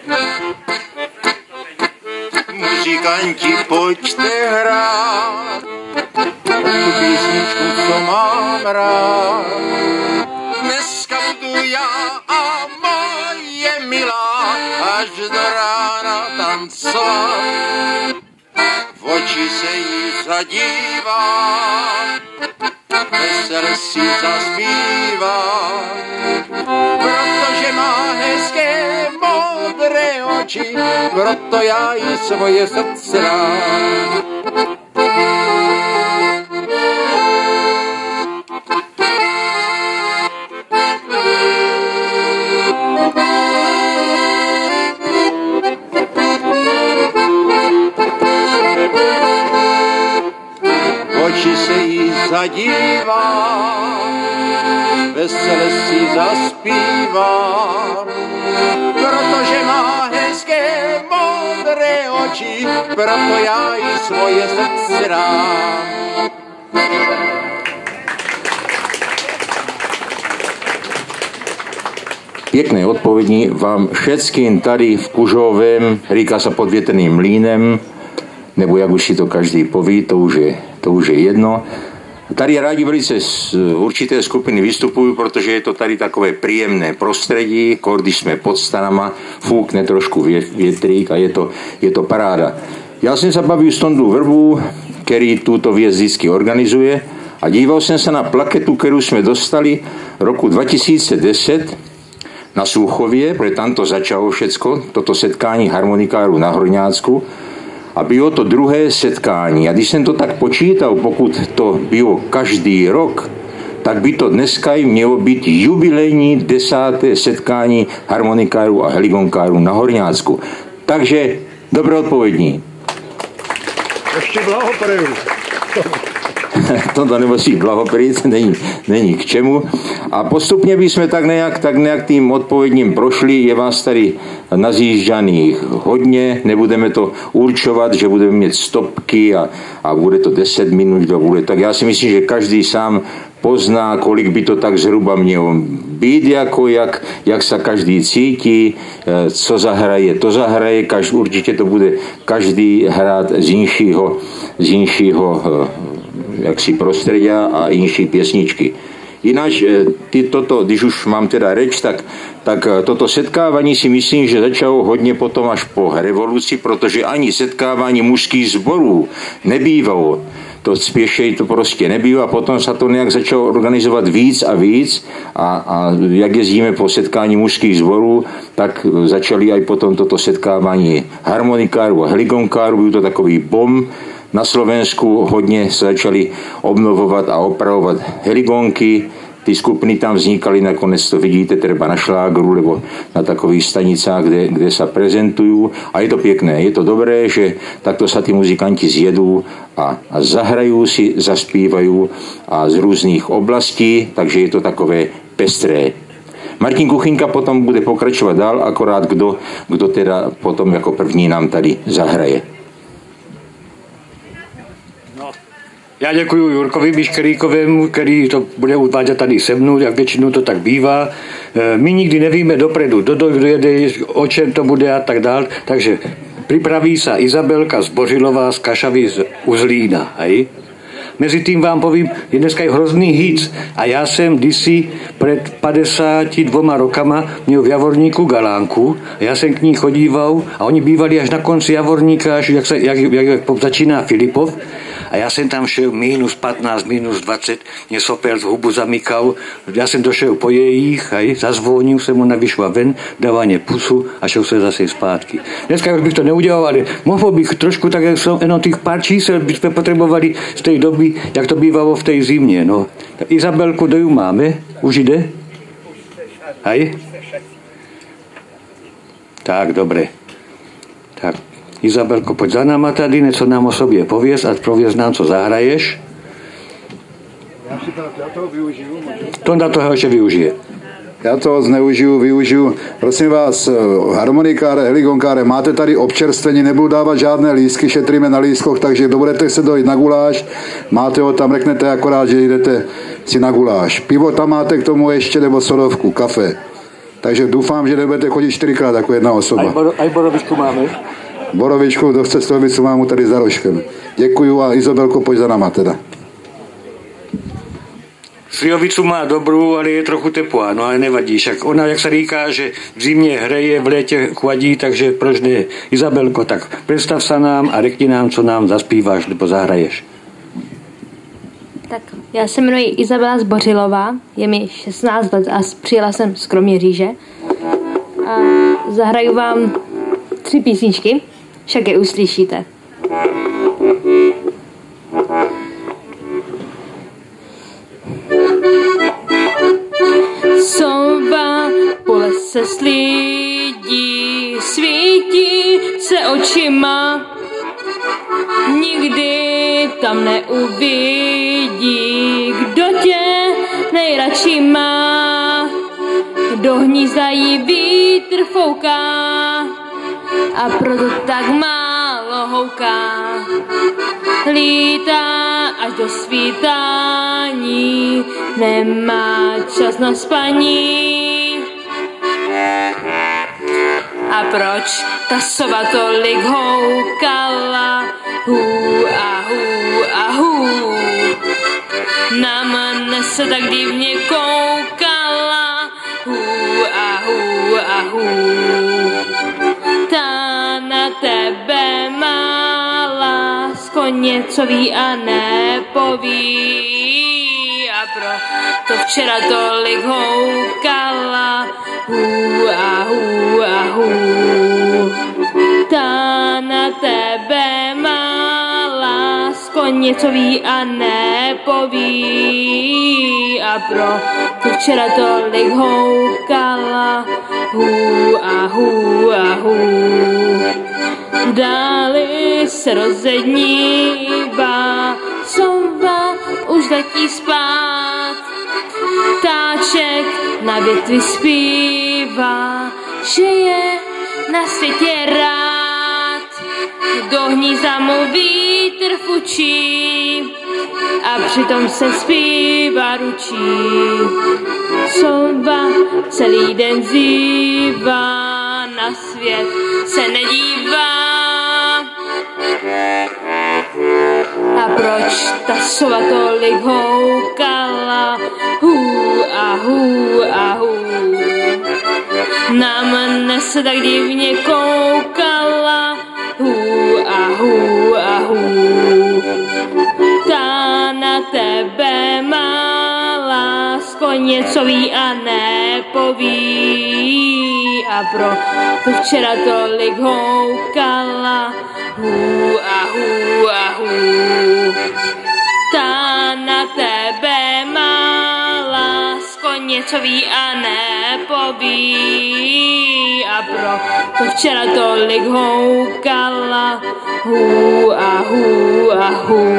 Muzikanti, pojďte hrát tu písničku, co mám rád. Dneska budu já a moje milá až do rána tancovat. V oči se jí zadívám, veselé si zaspívám, protože má hezké modré oči, proto já jí svoje srdce dám. Oči se jí zadívám, vesele si zaspívám, protože má hezké modré oči, proto já jí svoje srdce dám. Pěkné odpovědi vám všetkým tady v Kužovém, říká se pod větrným mlýnem, nebo jak už si to každý poví, to už je jedno. Tady rádi velice z určité skupiny vystupují, protože je to tady takové příjemné prostředí, když jsme pod stanama, fúkne trošku větrík a je to paráda. Já jsem se bavil s Tondou Vrbu, který tuto věc vždycky organizuje, a díval jsem se na plaketu, kterou jsme dostali roku 2010 na Sluchově, protože tam to začalo všecko, toto setkání harmonikářů na Horňácku. A bylo to druhé setkání. A když jsem to tak počítal, pokud to bylo každý rok, tak by to dneska i mělo být jubilejní 10. setkání harmonikářů a heligonkářů na Horňácku. Takže dobré odpovědní. Ještě blahopřeju. To nemusí blahopřít, není k čemu. A postupně bychom tak nějak tím odpovědním prošli. Je vás tady nazjížďaných hodně, nebudeme to určovat, že budeme mít stopky a bude to 10 minut, tak já si myslím, že každý sám pozná, kolik by to tak zhruba mělo být, jako jak se každý cítí, co zahraje, to zahraje, určitě to bude každý hrát z jinšího jaksi prostředí a jinší pěsničky. Jinak když už mám teda reč, tak toto setkávání si myslím, že začalo hodně potom až po revoluci, protože ani setkávání mužských sborů nebývalo. To spěšej to prostě nebylo a potom se to nějak začalo organizovat víc a víc a jak jezdíme po setkání mužských sborů, tak začali i potom toto setkávání harmonikářů a heligonkárů, byl to takový bom. Na Slovensku hodně se začali obnovovat a opravovat heligonky, ty skupiny tam vznikaly, nakonec to vidíte třeba na šlágru nebo na takových stanicách, kde se prezentují a je to pěkné, je to dobré, že takto se ty muzikanti zjedou a zahrají si, zaspívají a z různých oblastí, takže je to takové pestré. Martin Kuchynka potom bude pokračovat dál, akorát kdo teda potom jako první nám tady zahraje. Já děkuji Jurkovi Biškeríkovému, který to bude uvádět tady se mnou, jak většinou to tak bývá. My nikdy nevíme dopředu, kdo jede, o čem to bude a tak dál, takže připraví se Izabelka Zbořilová z Kašavy z Uzlína. Hej? Mezitým vám povím, je dneska hrozný hit a já jsem kdysi před 52 rokama měl v Javorníku galánku a já jsem k ní chodíval a oni bývali až na konci Javorníka, až jak začíná Filipov. A já jsem tam šel minus 15, minus 20, mě sopel z hubu zamykal, já jsem došel po jejich, zazvonil jsem mu, vyšla ven, dával mě pusu a šel se zase zpátky. Dneska už bych to neudělal, ale mohl bych trošku tak, jak jsou jenom těch pár čísel, bychom potřebovali z té doby, jak to bývalo v té zimě. No. Izabelku, kdo ju máme? Už jde? Hej? Tak, dobré. Tak. Izabelko, pojď za náma tady, něco nám o sobě pověz a pověz nám, co zahraješ. Já toho využiju. Tonda toho ještě využije. Já to využiju. Prosím vás, harmonikáre, heligonkáre, máte tady občerstvení, nebudu dávat žádné lístky, šetríme na lístkoch, takže budete se dojít na guláš, máte ho tam, řeknete akorát, že jdete si na guláš. Pivo tam máte k tomu ještě, nebo sodovku, kafe. Takže doufám, že nebudete chodit 4krát jako jedna osoba. A borovičku máme? Borovičku, kdo chce stolivicu, mám mu tady za rožkem. Děkuju a Izabelko, pojď za náma teda. Slivovicu má dobrou, ale je trochu teplá, no ale nevadí. Však ona, jak se říká, že v zimě hreje, v létě chladí, takže proč ne? Izabelko, tak představ se nám a řekni nám, co nám zaspíváš nebo zahraješ. Tak já se jmenuji Izabela Zbořilová, je mi 16 let a přijela jsem z Kroměříže. A zahraju vám 3 písničky, však je uslyšíte. Sova po lese slídí, svítí se očima, nikdy tam neuvidí, kdo tě nejradši má. Do hnízda jí vítr fouká a proto tak málo houká. Lítá až do svítání, nemá čas na spaní. A proč ta sova tolik houkala? Hů a hů a hů. Na mne se tak divně koukala. Hů a hů a hů. Ta na tebe má lásko něco ví a nepoví. A proto včera tolik houkala. Hů a hů a hů. Ta na tebe má lásko něco ví a nepoví. A proto včera tolik houkala. Hů a hů a hů. V dáli se rozednívá, sova už letí spát. Ptáček na větvi zpívá, že je na světě rád. Do hnízda mu vítr fučí a přitom se zpívá ručí. Sova celý den zývá, na svět se nedívá. A proč ta sova tolik houkala? Hů a hů a hů. Na mne se tak divně koukala. Hů a hů a hů. Ta na tebe má lásko něco ví a nepoví. A proto včera tolik houkala. Hů a hů a hů. Ta na tebe má lásko něco ví a nepoví. A proto včera tolik houkala. Hů a hů a hů.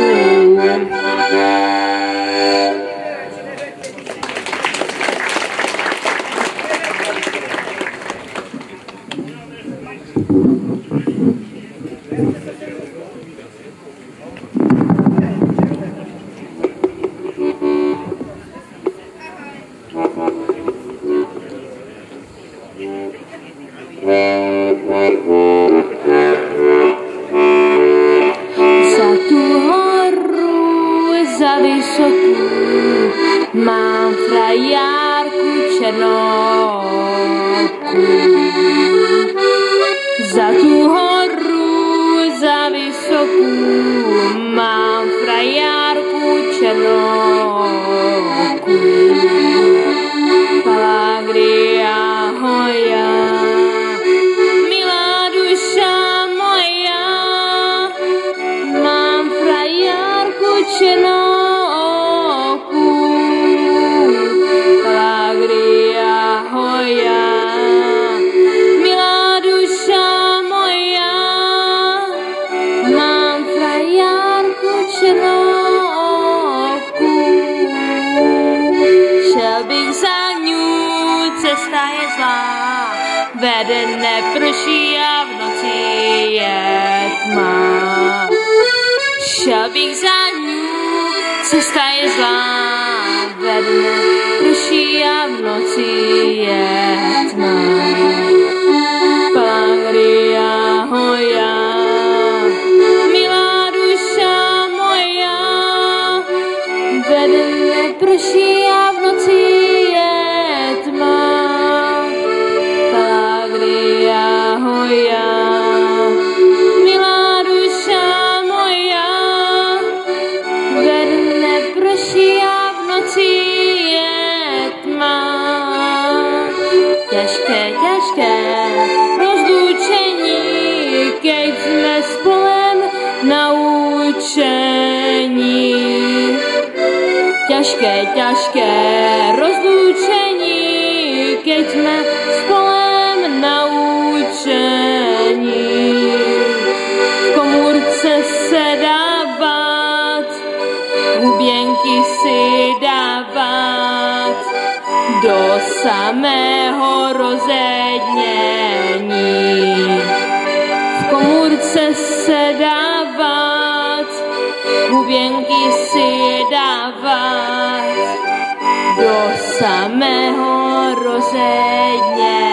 Za tu horu, za vysokou, mám frajárku černouku. Za tu horu, za vysokou, mám frajárku černouku. Palagria hoja, milá duša moja, mám frajárku černouku. Palagria hoja, milá duša moja, mám frajárku černouku. Šel bych za ní, cesta je zlá, vede neprší a v noci je tma. Šel bych za ní, Cesta je zlá, ve dne prší a v noci je tma. Palangria hoja, milá duša moja, ve dne prší a v noci je tma. Palangria hoja, milá duša moja, ve dne prší a v noci je tma. Těžké, těžké rozloučení, keď jsme spolem naučení. Těžké, těžké rozloučení, keď jsme spolem naučení. V komůrce se dávat, huběnky si dávat, do samého rozednění. V komůrce se dávat, huběnky si dávat, do samého rozednění.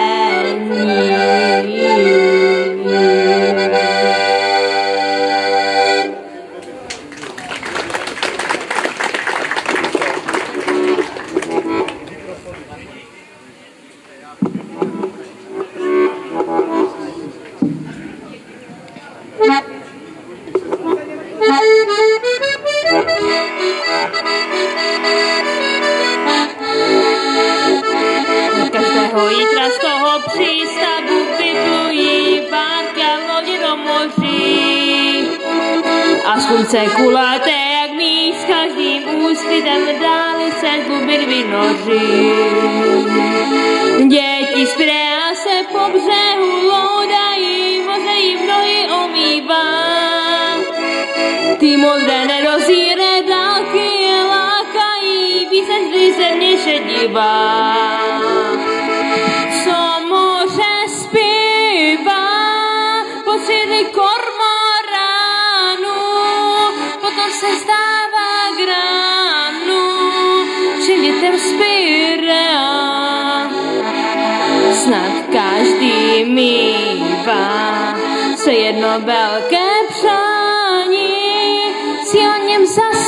Každého jítra z toho přístavu vyplují párky a lodi do moří. A slunce kulaté jak míč, s každým úsvitem dále se tlubit vynoří. Děti z Pirea se po břehu loudají, moře jim nohy omývá. Ty modré nedozírné dálky je lákají, víc než když se vnějše dívá. Co moře zpívá, pocity kormoránu, potom se stává k ránu, všem dětem z Pirea. Snad každý mívá se jedno velké přání, si o něm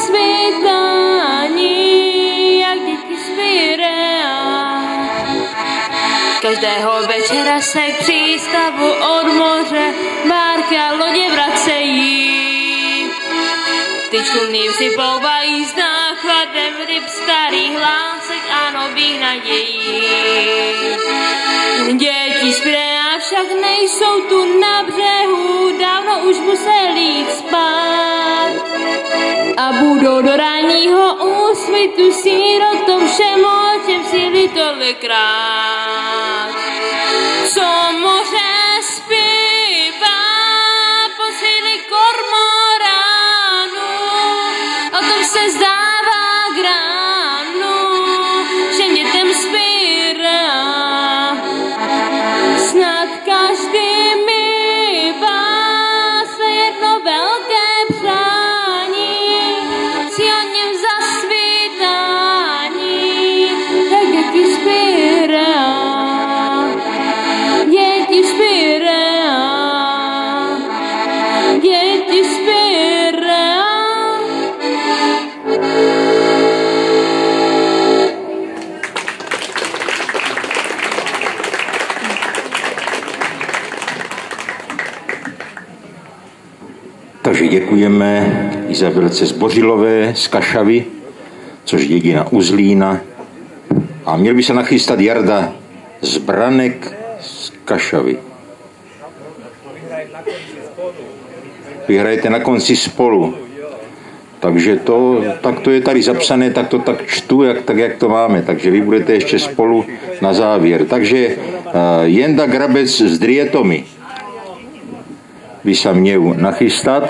zasvítání, jak děti z Pirea. Každého večera se k přístavu od moře bárky a lodě vracejí. Ty čluny vsypouvají s nákladem ryb, starých hlásek a nových nadějí. Děti z Pirea však nejsou tu na břehu, dávno už museli jít spát. A budou do ranního úsvitu sírotou všem, o čem síli tolikrát. Co moře zpívá, posílí kormoránu, o tom se zdává k ránu, všem dětem z Pirea. Snad každý mívá své jedno velké přání, si o něm zasvítání, tak děti z Pirea. Děti z Pirea. Děti z Pirea. Takže děkujeme Izabelce Zbořilové z Kašavy, což dědina Uzlína. A měl by se nachystat Jarda Zbranek z Kašavy. Vyhrajete na konci spolu. Takže to je tady zapsané, tak to tak čtu, jak to máme. Takže vy budete ještě spolu na závěr. Takže Jenda Grabec z Drietomy by se měl nachystat.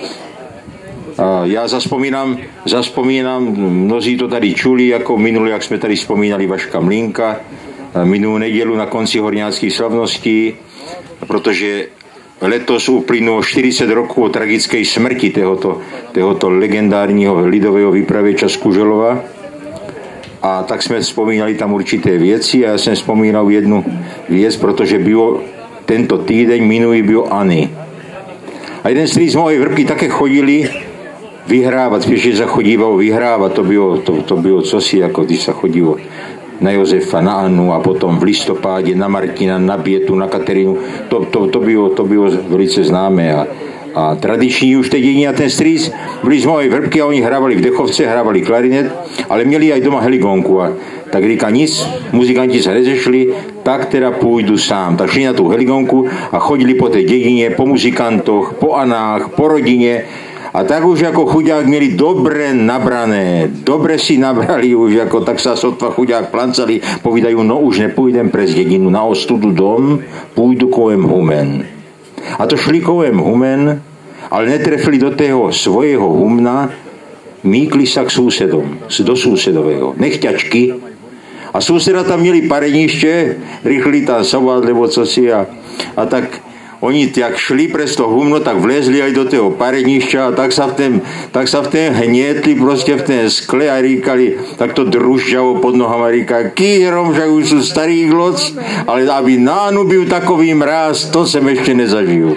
Já zaspomínám, mnozí to tady čuli, jako minulý, jak jsme tady vzpomínali Vaška Mlínka, minulou nedělu na konci horňáckých slavností, protože letos uplynulo 40 rokov od tragickej smrti tohoto legendárního lidového vypravěča z Kuželova. A tak jsme vzpomínali tam určité věci a já jsem vzpomínal jednu věc, protože bylo tento týdeň minulý bylo Ani. A jeden z mojej Vrbky také chodili vyhrávat, spíš se chodívalo vyhrávat, to bylo cosi, jako když se chodilo na Josefa, na Annu a potom v listopádě na Martina, na Bětu, na Kateřinu. To bylo velice známé a tradiční už teď jedině a ten strýc byli z mojej Vrbky a oni hrávali v dechovce, hrávali klarinet, ale měli aj doma heligonku a tak říká nic, muzikanti se nezešli, tak teda půjdu sám. Tak šli na tu heligonku a chodili po té dědině, po muzikantoch, po Anách, po rodině. A tak už jako chudák měli dobre nabrané, dobre si nabrali už, jako tak sa sotva chudák plancali, povídají, no už nepůjdem prez dědinu na ostudu dom, půjdu kolem humen. A to šli kolem humen, ale netrefili do tého svojho humna, míkli sa k súsedom, do súsedového, nechťačky. A súseda tam měli pareniště, rychli tam sobat, nebo cosi a tak oni jak šli přes to humno, tak vlezli aj do toho parenišťa a tak sa v tém hnietli prostě v tém skle a říkali, tak to družďavo pod nohama říká, kýhrom, že už sú starý gloc, ale aby nánu byl takový mráz, to jsem ještě nezažil.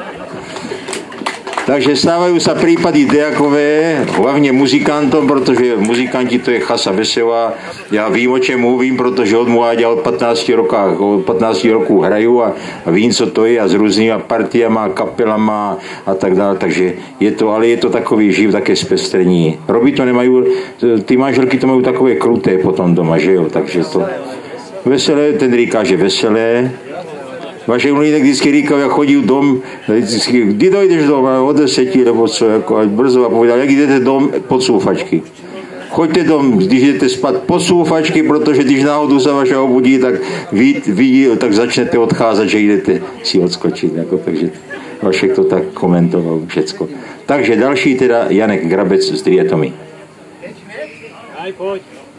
Takže stávajú sa prípady dejakové, hlavne muzikantom, protože muzikanti to je chasa veselá. Ja vím, o čem mluvím, protože od mláďa od 15 rokov hrajú a vím, co to je a s různýma partiama, kapelama a tak dále. Takže je to takový živ, také spestrení. Robi to nemajú, ty manželky to majú takové kruté potom doma, že jo? Takže to veselé, ten říká, že veselé. Vaše mlýnek vždycky říkal, jak chodil dom, vždycky, kdy dojdeš doma, od 10 nebo co, jako ať brzo a povedal, jak jdete dom, pod súfačky. Choďte dom, když jdete spát pod súfačky, protože když náhodou se vaše obudí, tak vidí, tak začnete odcházet, že jdete si odskočit. Jako, takže Vašek to tak komentoval všecko. Takže další teda Janek Grabec z Drietomy. Aj, poď.